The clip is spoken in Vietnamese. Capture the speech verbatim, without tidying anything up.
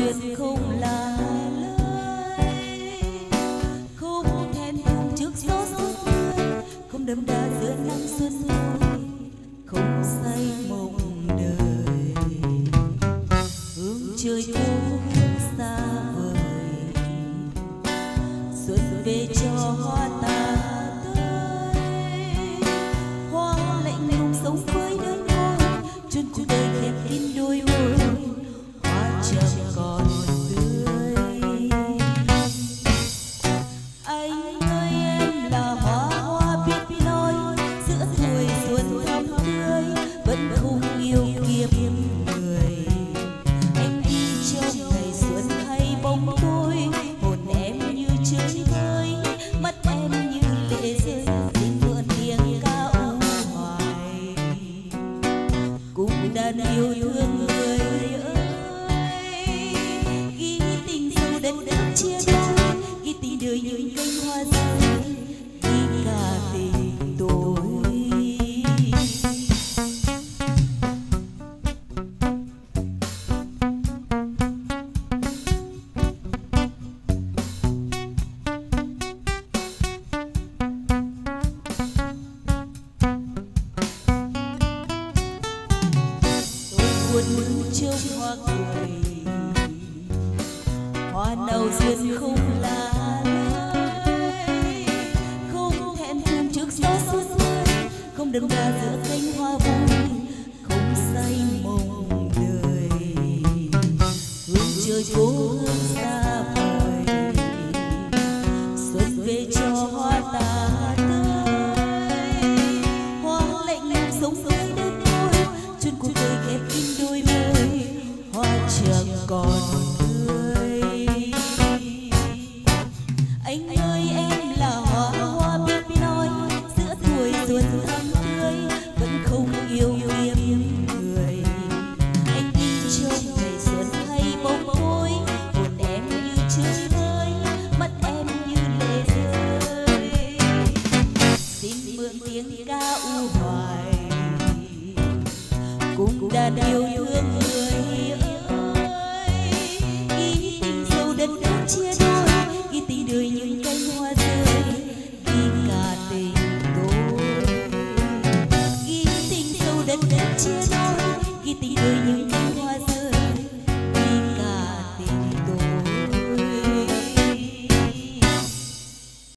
duyên không là lời, không thẹn thùng trước gió sốt tươi, không đậm đà giữa nắng xuân vui, không say mộng đời. Hướng trời phố hương xa vời, xuân về cho hoa ta tươi, hoa lạnh lùng sống với đơn côi, chôn cuộc đời khép kín đôi môi, hoa chẳng còn tươi. Anh ơi em là hoa hoa biết nói, giữa tuổi xuân thắm tươi vẫn không yêu kiếp người. Anh đi trong ngày xuân hay bóng tối, hồn em như chơi vơi, mắt em như lệ rơi, tình mượn tiếng ca u hoài. Cùng đàn yêu thương người ơi, ghi tình sâu đất đất chia đôi, ghi tình đời những cánh hoa rơi, ghi cả tình tôi. Buồn mừng trong hoa cười, hoa nào duyên không là lời, không hẹn thùng trước gió xuân tươi, không đậm đà giữa cánh hoa vui, không say mộng đời. Hương trời phố hương xa vời, xuân về cho hoa ta tươi, hoa lạnh lùng sống với đơn côi, chôn cuộc đời khép kín đôi môi, hoa chẳng còn